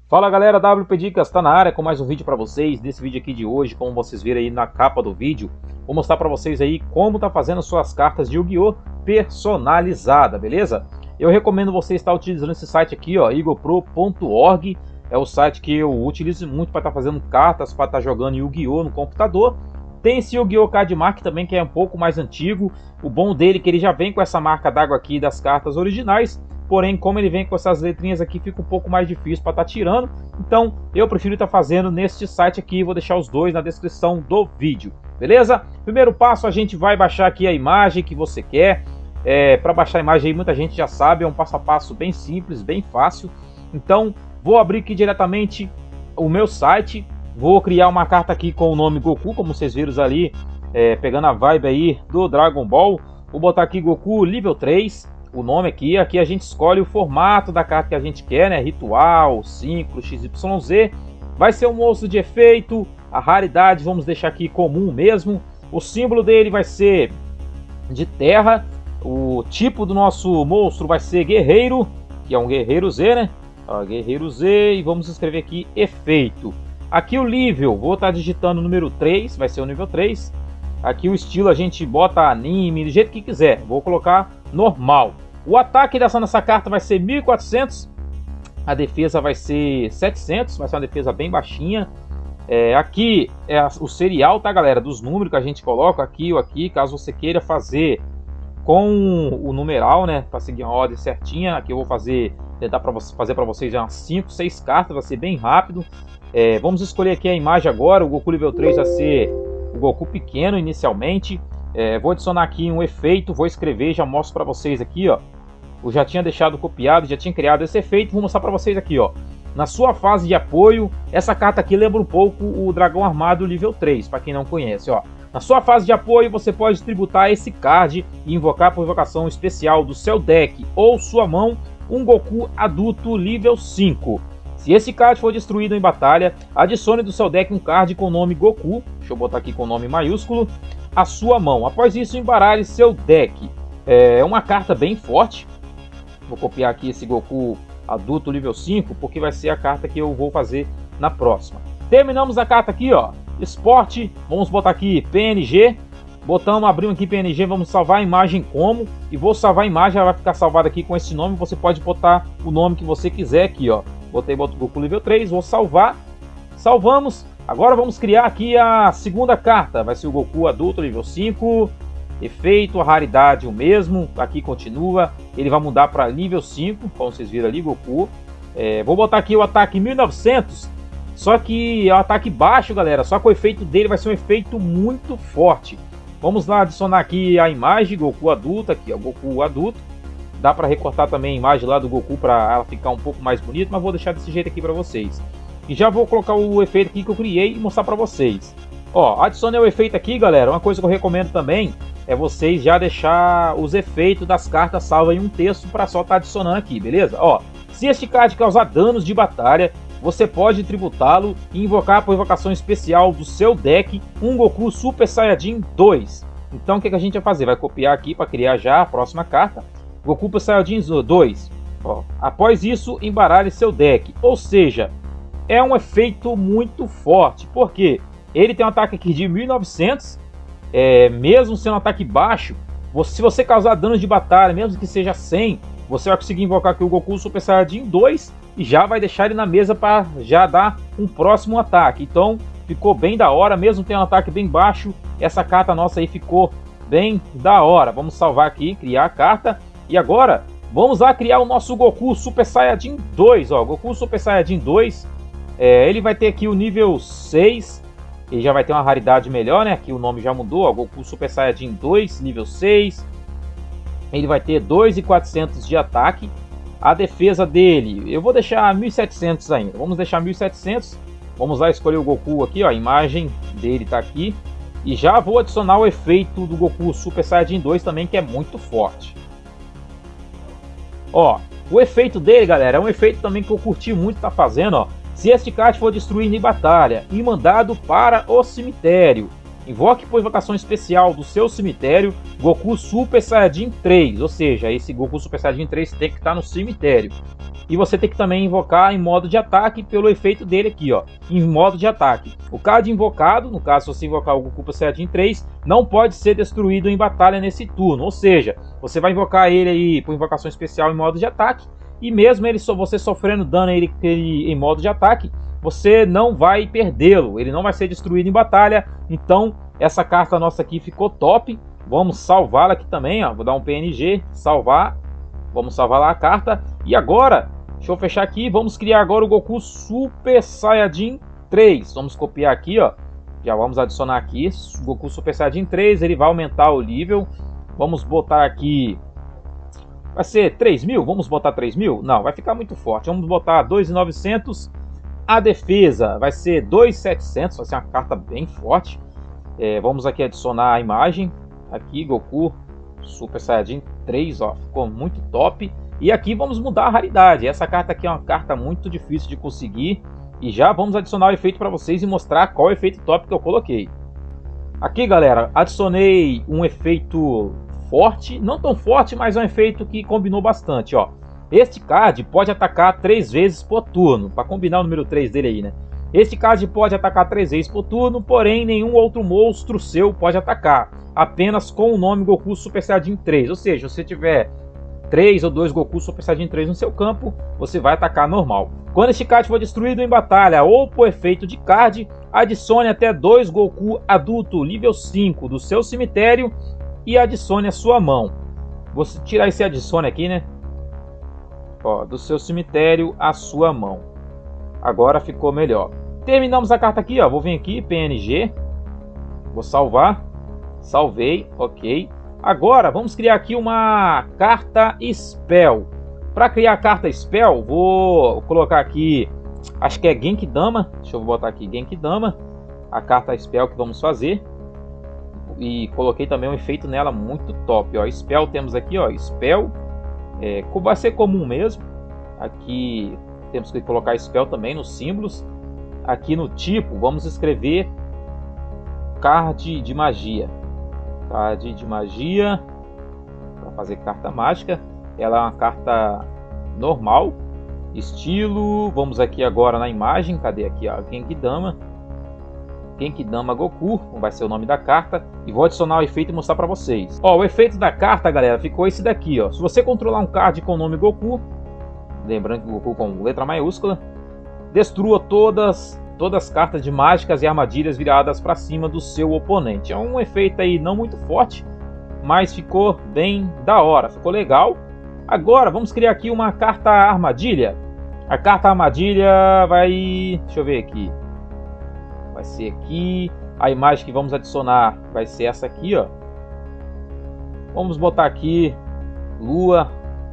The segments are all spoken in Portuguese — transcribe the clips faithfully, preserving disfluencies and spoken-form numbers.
Fala galera, W P Dicas está na área com mais um vídeo para vocês. Nesse vídeo aqui de hoje, como vocês viram aí na capa do vídeo, vou mostrar para vocês aí como tá fazendo suas cartas de Yu-Gi-Oh! Personalizada, beleza? Eu recomendo você estar utilizando esse site aqui, ó, eagle pro ponto org. É o site que eu utilizo muito para estar tá fazendo cartas, para estar tá jogando Yu-Gi-Oh! No computador. Tem esse Yu-Gi-Oh! Card Mark também, que é um pouco mais antigo. O bom dele é que ele já vem com essa marca d'água aqui das cartas originais. Porém, como ele vem com essas letrinhas aqui, fica um pouco mais difícil para estar tá tirando. Então, eu prefiro estar tá fazendo neste site aqui. Vou deixar os dois na descrição do vídeo, beleza? Primeiro passo, a gente vai baixar aqui a imagem que você quer. É, para baixar a imagem aí, muita gente já sabe, é um passo a passo bem simples, bem fácil. Então, vou abrir aqui diretamente o meu site. Vou criar uma carta aqui com o nome Goku, como vocês viram ali, é, pegando a vibe aí do Dragon Ball. Vou botar aqui Goku nível três. O nome aqui, aqui a gente escolhe o formato da carta que a gente quer, né? Ritual, Synchro, X Y Z. Vai ser um monstro de efeito. A raridade vamos deixar aqui comum mesmo. O símbolo dele vai ser de terra. O tipo do nosso monstro vai ser guerreiro, que é um guerreiro Z, né? Ó, guerreiro Z, e vamos escrever aqui efeito. Aqui o nível, vou estar digitando o número três, vai ser o nível três. Aqui o estilo a gente bota anime, do jeito que quiser. Vou colocar normal. O ataque dessa nossa carta vai ser mil e quatrocentos. A defesa vai ser setecentos. Vai ser uma defesa bem baixinha. É, aqui é o serial, tá galera? Dos números que a gente coloca aqui ou aqui. Caso você queira fazer com o numeral, né? Para seguir uma ordem certinha. Aqui eu vou fazer, tentar pra você, fazer para vocês umas cinco, seis cartas. Vai ser bem rápido. É, vamos escolher aqui a imagem agora. O Goku nível três vai ser o Goku pequeno inicialmente. É, vou adicionar aqui um efeito, vou escrever, já mostro para vocês aqui, ó. Eu já tinha deixado copiado, já tinha criado esse efeito, vou mostrar para vocês aqui, ó. Na sua fase de apoio, essa carta aqui lembra um pouco o Dragão Armado nível três, para quem não conhece, ó. Na sua fase de apoio, você pode tributar esse card e invocar por invocação especial do seu deck ou sua mão um Goku adulto nível cinco. Se esse card for destruído em batalha, adicione do seu deck um card com o nome Goku, deixa eu botar aqui com o nome maiúsculo, a sua mão. Após isso, embaralhe seu deck. É uma carta bem forte. Vou copiar aqui esse Goku adulto nível cinco, porque vai ser a carta que eu vou fazer na próxima. Terminamos a carta aqui, ó. Esporte, vamos botar aqui P N G. Botamos, abrimos aqui P N G, vamos salvar a imagem como. E vou salvar a imagem, ela vai ficar salvada aqui com esse nome. Você pode botar o nome que você quiser aqui, ó. Botei boto Goku nível três, vou salvar. Salvamos. Agora vamos criar aqui a segunda carta. Vai ser o Goku adulto nível cinco. Efeito, a raridade o mesmo. Aqui continua. Ele vai mudar para nível cinco, como vocês viram ali, Goku. É, vou botar aqui o ataque mil e novecentos. Só que é um ataque baixo, galera. Só que o efeito dele vai ser um efeito muito forte. Vamos lá adicionar aqui a imagem Goku adulto. Aqui, ó, Goku adulto. Dá para recortar também a imagem lá do Goku para ela ficar um pouco mais bonita, mas vou deixar desse jeito aqui para vocês. E já vou colocar o efeito aqui que eu criei e mostrar para vocês. Ó, adicionei o efeito aqui, galera. Uma coisa que eu recomendo também é vocês já deixar os efeitos das cartas salvos em um texto para só estar tá adicionando aqui, beleza? Ó, se este card causar danos de batalha, você pode tributá-lo e invocar por invocação especial do seu deck um Goku Super Saiyajin dois. Então o que, que a gente vai fazer? Vai copiar aqui para criar já a próxima carta. Goku Super Saiyajin dois. Ó, após isso, embaralhe seu deck. Ou seja, é um efeito muito forte. Por quê? Ele tem um ataque aqui de mil e novecentos. É, mesmo sendo um ataque baixo, você, se você causar danos de batalha, mesmo que seja cem, você vai conseguir invocar aqui o Goku Super Saiyajin dois e já vai deixar ele na mesa para já dar um próximo ataque. Então ficou bem da hora, mesmo tendo um ataque bem baixo, essa carta nossa aí ficou bem da hora. Vamos salvar aqui, criar a carta. E agora, vamos lá criar o nosso Goku Super Saiyajin dois, ó. Goku Super Saiyajin dois, é, ele vai ter aqui o nível seis. Ele já vai ter uma raridade melhor, né? Aqui o nome já mudou, ó. Goku Super Saiyajin dois, nível seis. Ele vai ter dois mil e quatrocentos de ataque. A defesa dele, eu vou deixar mil e setecentos ainda. Vamos deixar mil e setecentos. Vamos lá escolher o Goku aqui, ó. A imagem dele tá aqui. E já vou adicionar o efeito do Goku Super Saiyajin dois também, que é muito forte. Ó, o efeito dele, galera, é um efeito também que eu curti muito tá fazendo, ó. Se este card for destruído em batalha e mandado para o cemitério, Invoque por invocação especial do seu cemitério Goku Super Saiyajin três, ou seja, esse Goku Super Saiyajin três tem que estar no cemitério. E você tem que também invocar em modo de ataque pelo efeito dele aqui, ó, em modo de ataque. O card invocado, no caso se você invocar o Goku Super Saiyajin três, não pode ser destruído em batalha nesse turno, ou seja, você vai invocar ele aí por invocação especial em modo de ataque, e mesmo ele, você sofrendo dano ele, ele em modo de ataque, você não vai perdê-lo, ele não vai ser destruído em batalha. Então essa carta nossa aqui ficou top. Vamos salvá-la aqui também, ó. Vou dar um P N G, salvar. Vamos salvar lá a carta. E agora, deixa eu fechar aqui, vamos criar agora o Goku Super Saiyajin três. Vamos copiar aqui, ó. Já vamos adicionar aqui o Goku Super Saiyajin três, ele vai aumentar o nível. Vamos botar aqui, vai ser três mil? Vamos botar três mil? Não, vai ficar muito forte. Vamos botar dois mil e novecentos. A defesa vai ser dois mil e setecentos, vai ser uma carta bem forte. É, vamos aqui adicionar a imagem. Aqui, Goku Super Saiyajin três, ó, ficou muito top. E aqui vamos mudar a raridade. Essa carta aqui é uma carta muito difícil de conseguir. E já vamos adicionar o efeito para vocês e mostrar qual é o efeito top que eu coloquei. Aqui, galera, adicionei um efeito forte. Não tão forte, mas é um efeito que combinou bastante, ó. Este card pode atacar três vezes por turno, para combinar o número três dele aí, né? Este card pode atacar três vezes por turno, porém nenhum outro monstro seu pode atacar, apenas com o nome Goku Super Saiyajin três. Ou seja, se você tiver três ou dois Goku Super Saiyajin três no seu campo, você vai atacar normal. Quando este card for destruído em batalha ou por efeito de card, adicione até dois Goku adulto nível cinco do seu cemitério e adicione a sua mão. Vou tirar esse adicione aqui, né? Ó, do seu cemitério à sua mão. Agora ficou melhor. Terminamos a carta aqui, ó. Vou vir aqui, P N G. Vou salvar. Salvei, ok. Agora vamos criar aqui uma carta Spell. Para criar a carta Spell, vou colocar aqui, acho que é Genkidama. Deixa eu botar aqui Genkidama, a carta Spell que vamos fazer. E coloquei também um efeito nela muito top, ó. Spell temos aqui, ó, Spell. É, vai ser comum mesmo. Aqui temos que colocar spell também nos símbolos. Aqui no tipo vamos escrever card de magia. Card de magia para fazer carta mágica. Ela é uma carta normal. Estilo, vamos aqui agora na imagem. Cadê aqui, ó? Genkidama. Genkidama Goku, vai ser o nome da carta. E vou adicionar o efeito e mostrar para vocês. Ó, o efeito da carta, galera, ficou esse daqui, ó. Se você controlar um card com o nome Goku, lembrando que Goku com letra maiúscula, destrua todas, todas as cartas de mágicas e armadilhas viradas para cima do seu oponente. É um efeito aí não muito forte, mas ficou bem da hora, ficou legal. Agora vamos criar aqui uma carta armadilha. A carta armadilha vai... deixa eu ver aqui. Vai ser aqui. A imagem que vamos adicionar vai ser essa aqui, ó. Vamos botar aqui Lua.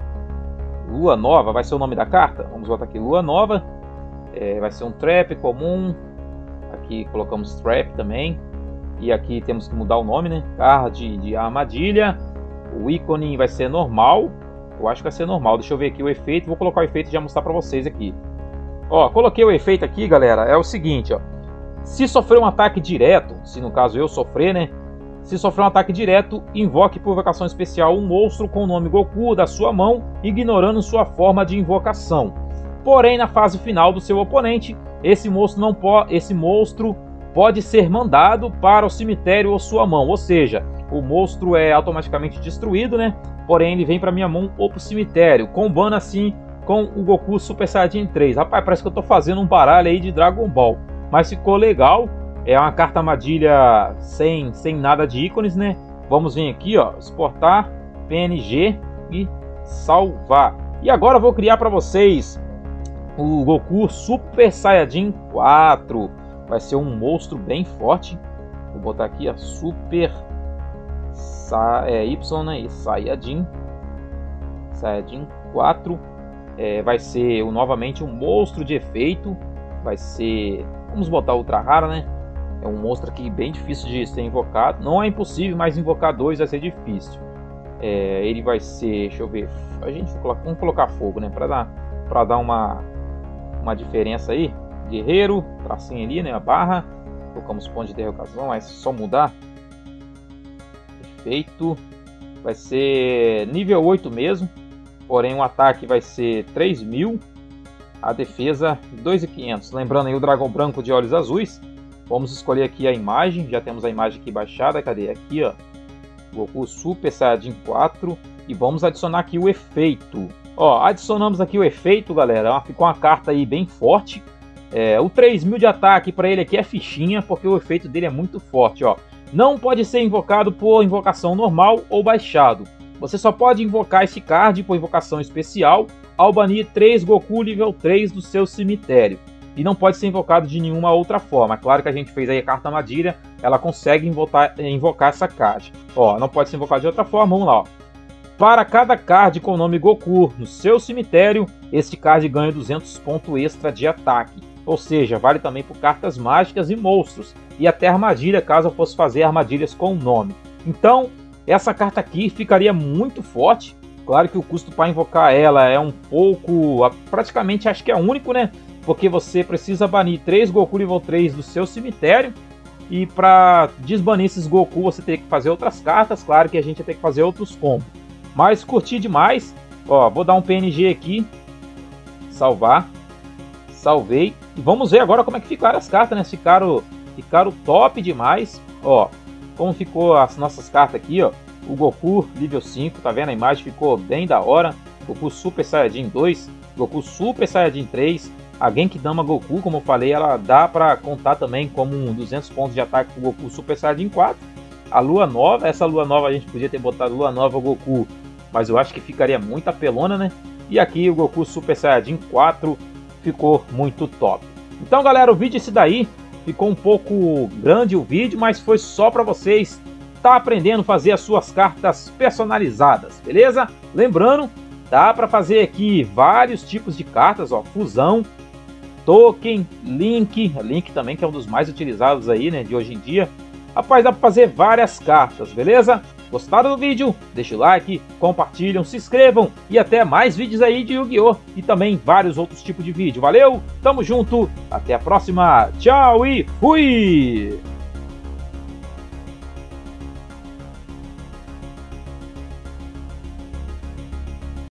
Lua Nova vai ser o nome da carta. Vamos botar aqui Lua Nova. É, vai ser um trap comum. Aqui colocamos trap também. E aqui temos que mudar o nome, né? Card de armadilha. O ícone vai ser normal. Eu acho que vai ser normal. Deixa eu ver aqui o efeito. Vou colocar o efeito e já mostrar para vocês aqui. Ó, coloquei o efeito aqui, galera. É o seguinte, ó. Se sofrer um ataque direto, se no caso eu sofrer, né? Se sofrer um ataque direto, invoque por invocação especial um monstro com o nome Goku da sua mão, ignorando sua forma de invocação. Porém, na fase final do seu oponente, esse monstro, não po esse monstro pode ser mandado para o cemitério ou sua mão. Ou seja, o monstro é automaticamente destruído, né? Porém, ele vem para minha mão ou para o cemitério, combando assim com o Goku Super Saiyajin três. Rapaz, parece que eu estou fazendo um baralho aí de Dragon Ball. Mas ficou legal. É uma carta armadilha sem, sem nada de ícones, né? Vamos vir aqui, ó, exportar, P N G e salvar. E agora eu vou criar para vocês o Goku Super Saiyajin quatro. Vai ser um monstro bem forte. Vou botar aqui, ó, Super Sa é, Y, né? E Saiyajin. Saiyajin quatro. É, vai ser um, novamente um monstro de efeito. Vai ser... vamos botar ultra raro, né? É um monstro aqui bem difícil de ser invocado. Não é impossível, mas invocar dois vai ser difícil. É, ele vai ser... deixa eu ver. A gente vai colocar, vamos colocar fogo, né? Para dar, para dar uma, uma diferença aí. Guerreiro, tracinho ali, né? A barra. Colocamos ponto de interrogação, é só mudar. Perfeito. Vai ser nível oito mesmo. Porém o ataque vai ser três mil. A defesa dois mil e quinhentos. Lembrando aí o dragão branco de olhos azuis. Vamos escolher aqui a imagem. Já temos a imagem aqui baixada. Cadê? Aqui, ó. Goku Super Saiyajin quatro. E vamos adicionar aqui o efeito. Ó, adicionamos aqui o efeito, galera. Ficou uma carta aí bem forte. É, o três mil de ataque para ele aqui é fichinha, porque o efeito dele é muito forte, ó. Não pode ser invocado por invocação normal ou baixado. Você só pode invocar esse card por invocação especial ao banir três Goku nível três do seu cemitério. E não pode ser invocado de nenhuma outra forma. Claro que a gente fez aí a carta armadilha, ela consegue invocar, invocar essa card. Ó, não pode ser invocado de outra forma, vamos lá, ó. Para cada card com o nome Goku no seu cemitério, este card ganha duzentos pontos extra de ataque. Ou seja, vale também por cartas mágicas e monstros. E até armadilha, caso eu fosse fazer armadilhas com o nome. Então, essa carta aqui ficaria muito forte. Claro que o custo para invocar ela é um pouco... praticamente acho que é único, né? Porque você precisa banir três Goku nível três do seu cemitério. E para desbanir esses Goku você tem que fazer outras cartas. Claro que a gente vai ter que fazer outros combos. Mas curti demais. Ó, vou dar um P N G aqui. Salvar. Salvei. E vamos ver agora como é que ficaram as cartas, né? Ficaram, ficaram top demais. Ó, como ficou as nossas cartas aqui, ó. O Goku nível cinco, tá vendo? A imagem ficou bem da hora. Goku Super Saiyajin dois. Goku Super Saiyajin três. A Genkidama Goku, como eu falei, ela dá pra contar também como um duzentos pontos de ataque pro Goku Super Saiyajin quatro. A Lua Nova, essa Lua Nova a gente podia ter botado Lua Nova Goku, mas eu acho que ficaria muito apelona, né? E aqui o Goku Super Saiyajin quatro ficou muito top. Então, galera, o vídeo é esse daí. Ficou um pouco grande o vídeo, mas foi só para vocês tá aprendendo a fazer as suas cartas personalizadas, beleza? Lembrando, dá para fazer aqui vários tipos de cartas, ó, fusão, token, link, link também que é um dos mais utilizados aí, né, de hoje em dia. Rapaz, dá para fazer várias cartas, beleza? Gostaram do vídeo? Deixa o like, compartilham, se inscrevam e até mais vídeos aí de Yu-Gi-Oh! E também vários outros tipos de vídeo. Valeu, tamo junto, até a próxima, tchau e fui!